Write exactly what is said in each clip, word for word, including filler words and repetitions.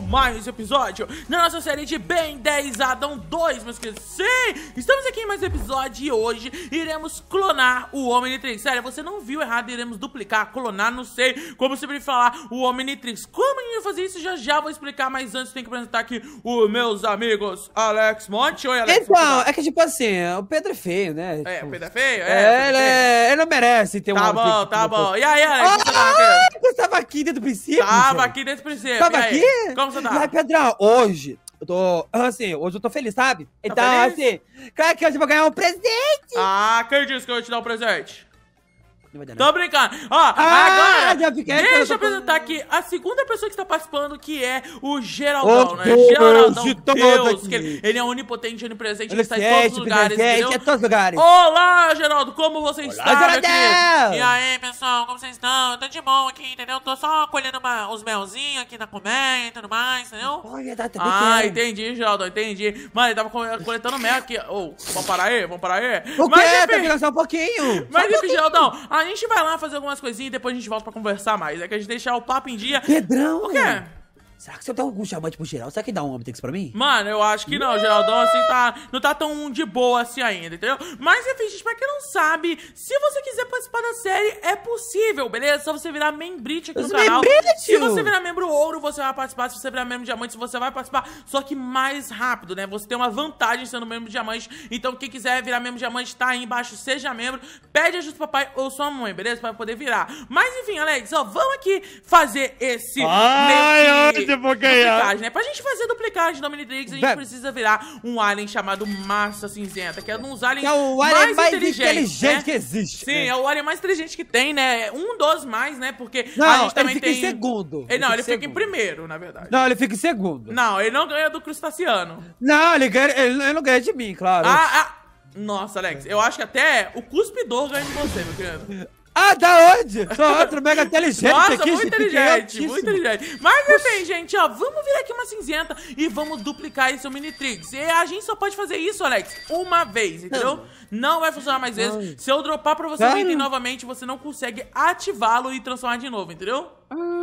mais um episódio na nossa série de Ben dez Adão dois, meus queridos. Sim, estamos aqui em mais um episódio e hoje iremos clonar o Omnitrix. Sério, você não viu errado, iremos duplicar, clonar, não sei como você vai falar, o Omnitrix. Como a gente vai fazer isso, já já vou explicar, mas antes tem que apresentar aqui os meus amigos Alex Monte. Oi, Alex. Então, é que tipo assim, o Pedro é feio, né? É, tipo... o Pedro é feio? É, é, ele, ele, é... ele não merece ter um... Tá bom, tá bom. E aí, Alex, você tá aqui? Você tava aqui desde o princípio? Tava aqui desde o princípio. Tava aqui? Como você tá? E aí, Pedrão, hoje, eu tô, assim, hoje eu tô feliz, sabe? Tá então, feliz? assim, claro que hoje eu vou ganhar um presente. Ah, quem disse que eu vou te dar um presente? Não vai dar, Tô não. brincando. Ó, Ah, agora, já fiquei- deixa eu tô- apresentar aqui a segunda pessoa que está participando, que é o Geraldão, Oh, né? Deus Geraldão, de todos Deus, aqui. que ele, ele é onipotente, onipresente, ele Ele está em todos os lugares, presente, entendeu? é todos os lugares. Olá, Geraldo, como você está, meu Geraldão! querido? E aí, pessoal, como vocês estão? Eu tô de boa aqui, entendeu? Tô só colhendo uma- os melzinhos aqui na colmeia e tudo mais, entendeu? Olha, tá, tá Ah, pequeno. entendi, Geraldo, entendi. Mano, ele tava co- coletando mel aqui. Ô, vamos parar aí, vamos parar aí. O Mas, quê? enfim, Tem que lançar um pouquinho. mas Só um enfim, pouquinho. Geraldão, a gente vai lá fazer algumas coisinhas e depois a gente volta pra conversar mais. É que a gente deixar o papo em dia. Pedrão. O quê? Será que você tem algum chamante pro geral? Será que dá um Omnitrix pra mim? Mano, eu acho que não, Geraldão, assim, tá, não tá tão de boa assim ainda, entendeu? Mas enfim, gente, pra quem não sabe, se você quiser participar da série, é possível, beleza? Só você virar membrite aqui no Os canal. membrite! Se você virar membro ouro, você vai participar. Se você virar membro diamante, você vai participar. Só que mais rápido, né? Você tem uma vantagem sendo membro diamante. Então, quem quiser virar membro diamante, tá aí embaixo, seja membro. Pede ajuda pro papai ou sua mãe, beleza? Pra poder virar. Mas enfim, Alex, ó, vamos aqui fazer esse Ai, meio que hoje eu vou ganhar. né? Pra gente fazer a duplicagem do Omnitrix, a gente Vai. precisa virar um alien chamado Massa Cinzenta, que é um dos aliens Que é o alien mais inteligentes, inteligente né? que existe. Sim, né? é o alien mais inteligente que tem, né? Um dos mais, né? Porque Não, a gente também ele fica tem... em segundo. Ele, não, ele fica em segundo. primeiro, na verdade. Não, ele fica em segundo. Não, ele não ganha do Crustaceano. Não, ele, ganha, ele, ele não ganha de mim, claro. Ah, ah... Nossa, Alex, eu acho que até o Cuspidor ganha de você, meu querido. Ah, da onde? Sou outro mega inteligente Nossa, aqui. muito gente, inteligente, é muito inteligente. Mas enfim, gente, ó, vamos vir aqui uma cinzenta e vamos duplicar esse Omnitrix. E a gente só pode fazer isso, Alex, uma vez, entendeu? Não vai funcionar mais vezes. Ai. Se eu dropar pra você um Sério? item novamente, você não consegue ativá-lo e transformar de novo, entendeu?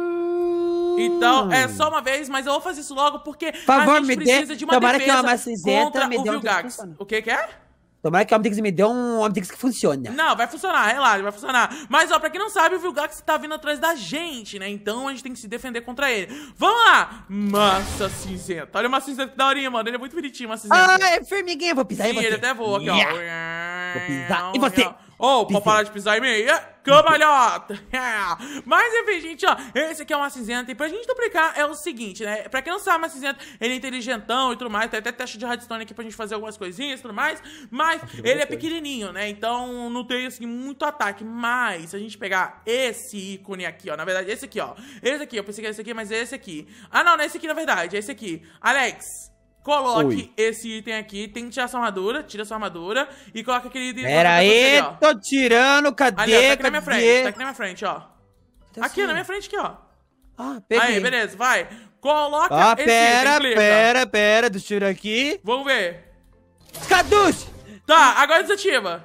Hum. Então, é só uma vez, mas eu vou fazer isso logo porque favor, a gente me precisa dê- de uma tomara que defesa uma cinzenta contra me o dê um Vilgax. que funciona. O que que é? Tomara que o Omnitrix me dê um Omnitrix que funcione. Não, vai funcionar, relaxa, vai funcionar. Mas, ó, pra quem não sabe, o Vilgax tá vindo atrás da gente, né? Então a gente tem que se defender contra ele. Vamos lá! Massa Cinzenta. Olha uma cinzenta que daorinha, mano. Ele é muito bonitinho, uma cinzenta. Ah, é formiguinha, vou pisar Sim, em você. ele até voa aqui, ó. Yeah. Vou pisar em você. Ô, oh, pode Pisei. parar de pisar em mim? Yeah. Camalhota! Mas enfim, gente, ó, esse aqui é uma cinzenta. E pra gente duplicar é o seguinte, né? Pra quem não sabe, uma cinzenta, ele é inteligentão e tudo mais. Tem até teste de redstone aqui pra gente fazer algumas coisinhas e tudo mais. Mas ele é pequenininho, né? Então não tem, assim, muito ataque. Mas se a gente pegar esse ícone aqui, ó. Na verdade, esse aqui, ó. Esse aqui, eu pensei que era esse aqui, mas é esse aqui. Ah, não, não é esse aqui, na verdade. É esse aqui. Alex... Coloque Oi. esse item aqui, tem que tirar sua armadura, tira sua armadura e coloca aquele item... Pera aí, ó. tô tirando, cadê, Ali, ó, tá aqui na minha cadê? frente, tá aqui na minha frente, ó. Tá Aqui, assim. na minha frente, aqui, ó. Ah, peguei. Aí, beleza, vai. Coloca Ah, esse pera, item, clica. pera, pera, deixa eu tirar aqui. Vamos ver. Caduz! Tá, agora desativa.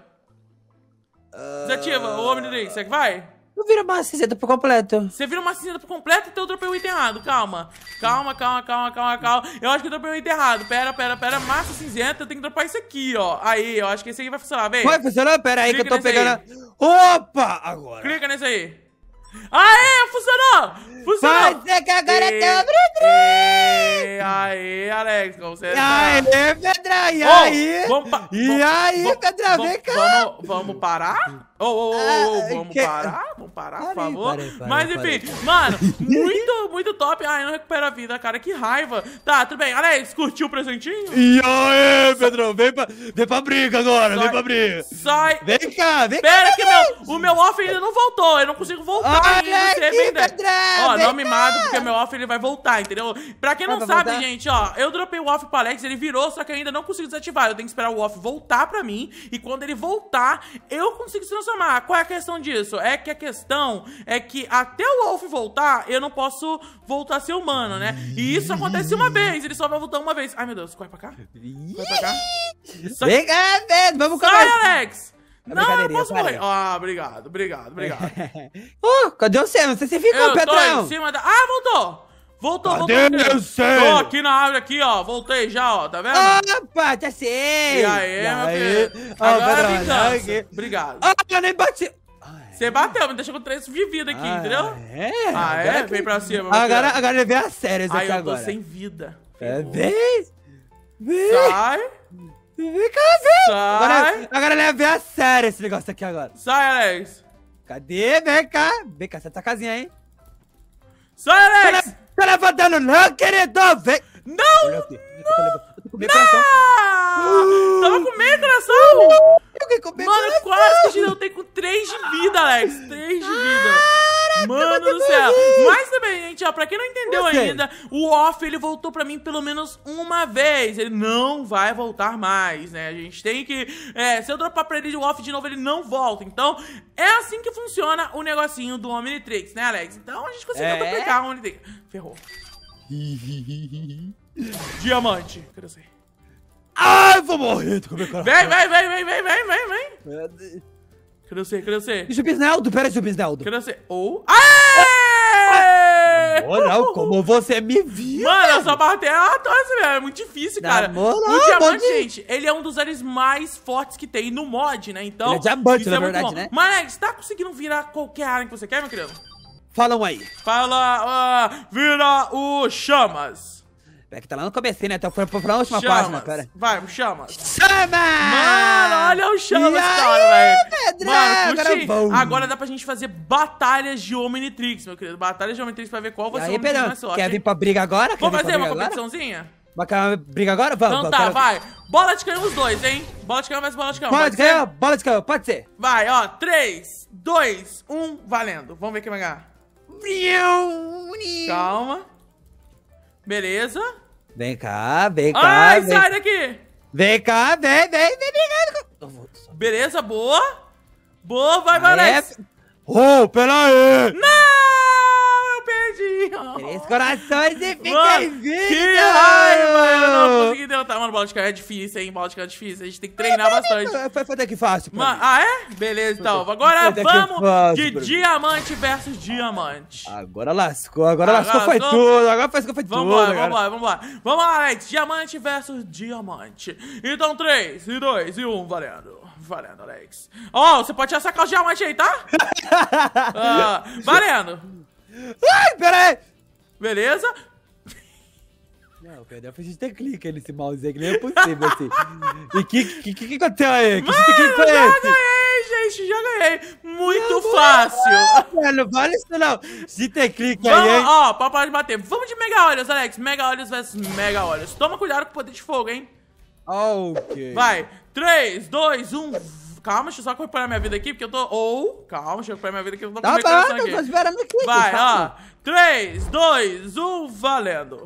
Desativa o Omnitrix, é que vai? Não vira uma cinzenta por completo. Você vira uma cinzenta por completo, então eu dropei o item errado, calma. Calma, calma, calma, calma, calma. Eu acho que eu dropei o item errado. Pera, pera, pera, massa cinzenta, eu tenho que dropar isso aqui, ó. Aí, eu acho que esse aqui vai funcionar, vem. Vai funcionar? Pera aí que eu Clica tô nesse pegando... Opa! Agora. Clica nesse aí. Aê, funcionou! Funcionou! Vai ser que agora E- tem o e- Aê, Alex, como você E tá? aí, Pedrão? E Ô, aí? vamos pa- E vamos- aí, vamos- Pedrão? vamos- Vem cá. Vamos, vamos parar? Ô, ô, ô, ô, Ah, vamos que- parar? Vamos parar, por Parei, favor? parei, parei, Mas parei. enfim, mano, muito, muito top. Ai, não recupera a vida, cara, que raiva. Tá, tudo bem. Alex, curtiu o presentinho? E aí, Pedrão? Vem pra, vem pra briga agora, Sai. vem pra briga. Sai. Vem cá, vem cá. Pera que meu, o meu off ainda não voltou, eu não consigo voltar Olha ainda, você aqui, vem daí. Pedrão, Ó, vem não me cá. mata porque meu off ele vai voltar, entendeu? Pra quem não Vai sabe, voltar? gente, ó, eu dropei o off pro Alex, ele virou, só que eu ainda não consigo desativar, eu tenho que esperar o off voltar pra mim, e quando ele voltar, eu consigo se transformar. Qual é a questão disso? É que a questão é que até o Wolf voltar, eu não posso voltar a ser humano, né? E isso acontece uma vez, ele só vai voltar uma vez. Ai, meu Deus, corre pra cá. Corre pra cá. Sai, Vem cá, Pedro, vamos sai, começar. Alex! Não, eu brincadeirinha, posso para morrer. aí. Ah, obrigado, obrigado, obrigado. Uh, cadê você? Não sei se ficou, Eu tô Pedrão. em cima da... Ah, voltou! Voltou, Cadê? voltou. querido. Eu sei. Tô aqui na árvore, aqui, ó. Voltei já, ó. Tá vendo? Opa, tá sei. E aí, meu filho? Ó, Agora Pedro, é vingança. aqui. Obrigado. Ah, eu nem bati. Você bateu, me deixou com três de vida aqui, Ah, entendeu? É? Ah, é? Agora Vem pra cima. meu Agora, filho. agora ele veio a sério isso Aí aqui eu tô agora. sem vida. É, Ferrou. vem. Vem. Sai. Vem cá, vem. Sai. Agora, agora ele veio a sério esse negócio aqui agora. Sai, Alex. Cadê? Vem cá. Vem cá, essa casinha aí. Sai, Tá, Alex. le- tá levantando não, querido. Vem. Não. Olha aqui. Eu tô, levantando. Eu tô com meio coração. Ah! Tava com meio coração. Eu fiquei com meio Mano, coração. quase que a gente não tem com três de vida, Alex. três de vida. Mano mas eu do céu. morri. Mas também, gente, ó, pra quem não entendeu Eu sei. ainda, o off, ele voltou pra mim pelo menos uma vez. Ele não vai voltar mais, né? A gente tem que... É, se eu dropar pra ele o off de novo, ele não volta. Então, é assim que funciona o negocinho do Omnitrix, né, Alex? Então, a gente conseguiu É. duplicar o Omnitrix. Ferrou. Diamante. Cadê você? Ai, vou morrer. Tô com meio coração. Vem, vem, vem, vem, vem, vem, vem, vem. Cadê você? Cadê você? Deixa o Bisnaldo, pera aí, o Bisnaldo. Cadê você? Ou... Aê! Moral, como você me viu? Mano, eu só bati a tosse, velho. É muito difícil, Na cara. moral, o diamante, mano. gente, ele é um dos aliens mais fortes que tem no mod, né? Então. Ele é diamante, isso na é muito verdade, bom. né? Mas, Alex, tá conseguindo virar qualquer alien que você quer, meu querido? Falam aí. Fala, ah, vira o Chamas. É que tá lá no comecinho, né? Então foi pra, pra última Chamas. página, pera. Vai, o Chamas. Chama! Mano, olha o Chamas, E aí, cara, velho. Pedrão? Mano, Agora curti. vamos. Agora dá pra gente fazer batalhas de Omnitrix, meu querido. Batalhas de Omnitrix pra ver qual E vai ser o aí, Omnitrix Pedrão, mais forte. quer vir hein? pra briga agora? Quer Vamos vir pra fazer uma briga agora? competiçãozinha? Vai querer briga agora? Vamos. Então eu tá, quero- vai. Bola de canhão os dois, hein? Bola de canhão mais bola de canhão. Bola pode de ser? canhão, bola de canhão, pode ser. Vai, ó. três, dois, um, valendo. Vamos ver quem vai ganhar. Calma. Beleza. Vem cá, vem cá. Ai, vem. sai daqui. Vem cá, vem, vem, vem brigando. com- Eu vou só- Beleza, boa. Boa, vai, vai, Alex. É. Ô, pera aí. Não, eu perdi. Três corações e fica Mano, invicto. que raiva, eu não consegui derrotar. Mano, bola de canhão é difícil, hein? Bola de canhão é difícil. A gente tem que treinar bastante. Foi, foi até que fácil, pra Mano, mim. ah, é? Beleza, então. Agora Foi daqui vamos fácil de pra mim. diamante versus diamante. Agora lascou, agora Ah, lascou, foi lascou? tudo. Agora foi foi tudo. Vambora, cara. vambora, vambora. Vamos lá, Alex. Diamante versus diamante. Então, três, e dois, e um, valendo. Valendo, Alex. Ó, oh, você pode já sacar o diamante aí, tá? Ah, valendo. Ai, pera aí. Beleza? Não, Pedro, a gente tem clique aí nesse mouse aí, que nem é possível, assim. E que que, que que aconteceu aí? Que Mano, clique foi já esse? ganhei, gente, já ganhei. Muito fácil. Mano, não vale isso não. Se tem clique aí, Vamos, hein? ó, pra parar de bater. Vamos de Mega Olhos, Alex. Mega Olhos versus Mega Olhos. Toma cuidado com o poder de fogo, hein? Ok. Vai. três, dois, um. Calma, deixa eu só recuperar minha vida aqui, porque eu tô... Ou... Calma, deixa eu recuperar minha vida aqui, eu tô com Tá meu bom, coração eu tô aqui. esperando aqui. Vai, calma. ó. três, dois, um, valendo.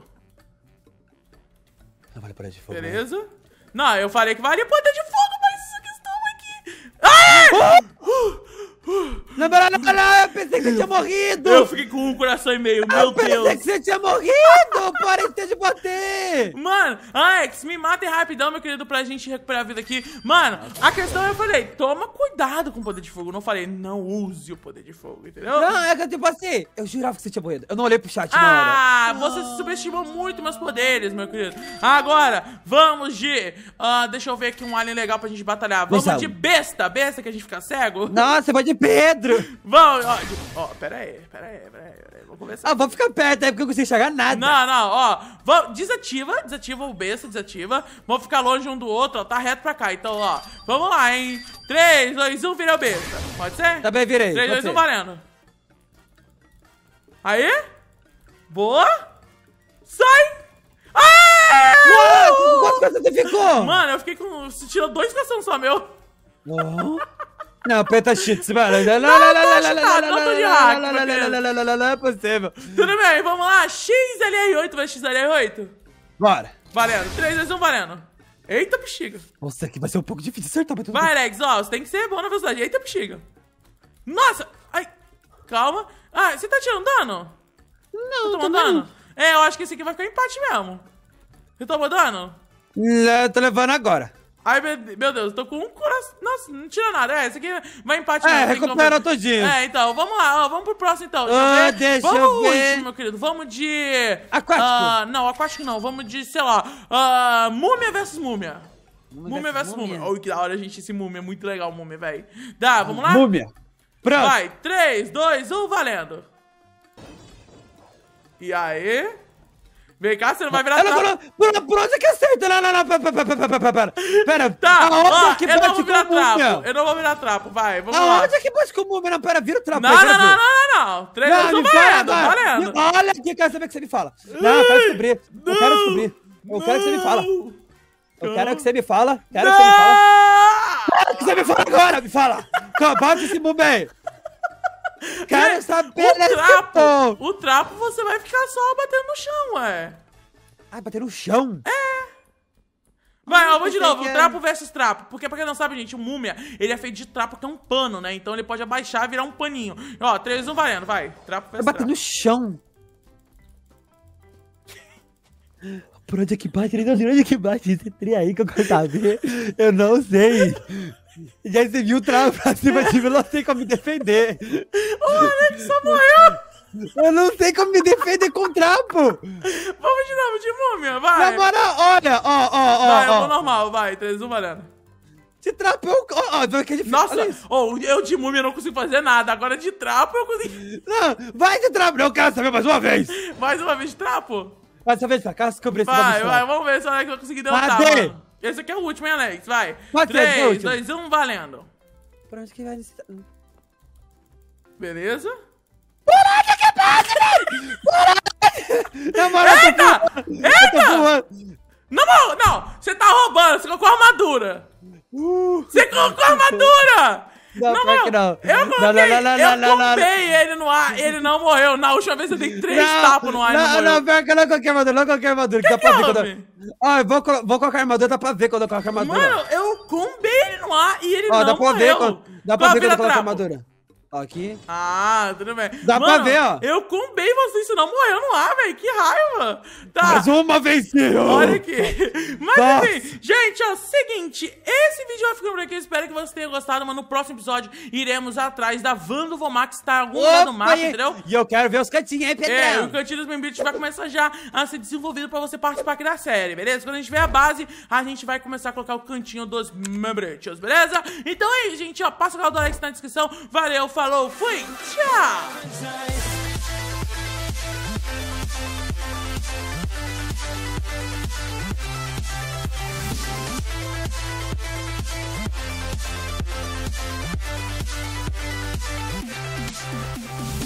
Não vale poder de fogo. né? Beleza? Não, eu falei que valia poder de fogo, mas essa questão aqui... Ah! Não, não, não, não, eu pensei que você tinha morrido. Eu fiquei com um coração e meio, meu Eu pensei Deus. que você tinha morrido. Parei de bater. Mano, Alex, me matem rapidão, meu querido, pra gente recuperar a vida aqui. Mano, a questão eu falei, toma cuidado com o poder de fogo. Eu não falei, não use o poder de fogo, entendeu? Não, é que eu tipo assim, eu jurava que você tinha morrido. Eu não olhei pro chat na hora. Ah, você subestimou muito meus poderes, meu querido. Agora, vamos de... ah, deixa eu ver aqui um alien legal pra gente batalhar. Vamos Deixa. de besta, besta que a gente fica cego. Nossa, vai de Pedro. Vamos, ó, de- ó, pera aí, pera aí, pera aí, pera aí. Vamos começar. Ah, vou ficar perto aí porque eu não consigo enxergar nada. Não, não, ó, vamos, desativa, desativa o besta, desativa. Vamos ficar longe um do outro, ó, tá reto pra cá. Então, ó, vamos lá, hein. três, dois, um, vira o besta. Pode ser? Tá bem, virei. três, pode dois, um, ser. valendo. Aí. Boa. Sai. Ah! Nossa, quantas coisas você ficou? Mano, eu fiquei com... Você tirou dois coração só, meu. Não, não, peta cheats, mano. Não, não, Não, não, tô não, cheatado, não tô de hack, não, meu não, querido. não, não, não, não, não é possível. Tudo bem, vamos lá. X L R oito vai X L R oito. Bora. Valendo. três, dois, um, valendo. Eita, bexiga. Nossa, aqui vai ser um pouco difícil acertar, mas tudo Vai, Alex, ó, você tem que ser bom na velocidade. Eita, bexiga. Nossa! Ai, calma. Ah, você tá tirando dano? Não, Tá tomando dano? É, eu acho que esse aqui vai ficar empate mesmo. Você tomou dano? Não, eu tô levando agora. Ai, meu, meu Deus, tô com um coração. Nossa, não tira nada. É, esse aqui vai empate. É, não, tem que recupera comprar. todinho. É, então, vamos lá. Ó, vamos pro próximo, então. Deixa Ah, eu ver. deixa vamos eu o ver. último, meu querido. Vamos de... Aquático. Ah, não, aquático não. Vamos de, sei lá, ah, múmia versus múmia. Múmia versus múmia. Olha que da hora, gente, esse múmia. É muito legal, múmia, velho. Tá, vamos lá? Múmia. Pronto. Vai, três, dois, um, valendo. E aí... Vem cá, você não vai virar Ela trapo. falou, por, por onde é que acerta? Não, não, não, pera, pera, pera, pera, pera. Pera, Tá, aonde ó, é que eu não bate vou virar com múmia? trapo. Eu não vou virar trapo, vai, vamos lá. Aonde é que bate com múmia? Não, pera, vira o trapo. Não, eu não, quero não, ver. não, não, não. Três, dois, um, me fala valendo, agora. valendo. Olha aqui, eu quero saber o que você me fala. Não, eu quero descobrir. Eu quero descobrir. Eu quero que você me fala. Eu quero que você me fala. Quero que você me fala. Quero que você me fala agora, me fala. Bate esse múmia aí. Quero saber O nesse trapo, tom. o trapo você vai ficar só batendo no chão, ué. Ah, bater no chão? É. Vai, ó, vou de pensei novo, que era- trapo versus trapo. Porque pra quem não sabe, gente, o múmia, ele é feito de trapo que é um pano, né? Então ele pode abaixar e virar um paninho. Ó, três, um, valendo, vai. Trapo Vai versus bater trapo. no chão. Por onde é que bate? Por onde é que bate? Esse trem aí que eu quero saber. Eu não sei. Já você viu o trapo pra cima de mim, eu não sei como me defender. O Alex só morreu. Eu não sei como me defender com trapo. Vamos de novo, de múmia, vai. Na moral, olha, ó, ó, Vai, eu ó, vou ó. normal, vai. três, um, valendo. Esse trapo eu... Ó, ó, que é difícil. Nossa, Olha isso. oh, eu de múmia não consigo fazer nada. Agora de trapo eu consigo. Não, vai de trapo. Eu quero saber mais uma vez. Mais uma vez de trapo? Vai saber pra cá, que eu preciso Vai, da vai, missão. vamos ver se o Alex vai conseguir derrotar. Cadê? Mano. Esse aqui é o último, hein, Alex? Vai. Pode ser, é o três, último. dois, um, valendo. Por onde que vai nesse... Beleza? Na moral, eu tô Eita! voando. Eu tô voando. Não, não, não! Você tá roubando, você colocou armadura! Uh. Você colocou armadura! Não, pior que não. Eu Não, coloquei, não, não, eu não, não, combei ele no ar, ele não morreu. Na última vez eu dei três tapas no ar e não não, morreu. não, pior que não coloquei armadura, não coloquei armadura, que, Que dá pra que ver quando houve? eu... Ó, eu vou, colo- vou colocar armadura, dá pra ver quando eu coloco armadura. Mano, eu combei ele no ar e ele Ó, não dá pra morreu. ver quando, dá pra Vai, ver quando vira eu coloco trapo. armadura. Ó, aqui. Ah, tudo bem. Dá pra Mano, ver, ó. Eu combei você, isso não morreu no ar, velho. Que raiva. Tá. Mais uma venceu! Olha aqui. Mas Nossa. enfim, gente, ó, seguinte, esse vídeo vai ficando por aqui. Espero que você tenha gostado, mas no próximo episódio iremos atrás da van do Vomax, que tá em algum lugar do mapa, e, entendeu? e eu quero ver os cantinhos aí, Pedrão. É, o Cantinho dos Membros vai começar já a ser desenvolvido pra você participar aqui da série, beleza? Quando a gente tiver a base, a gente vai começar a colocar o Cantinho dos Membros, beleza? Então é isso, gente, ó, passa o canal do Alex na descrição. Valeu, falou, fui, tchau! We'll be right back.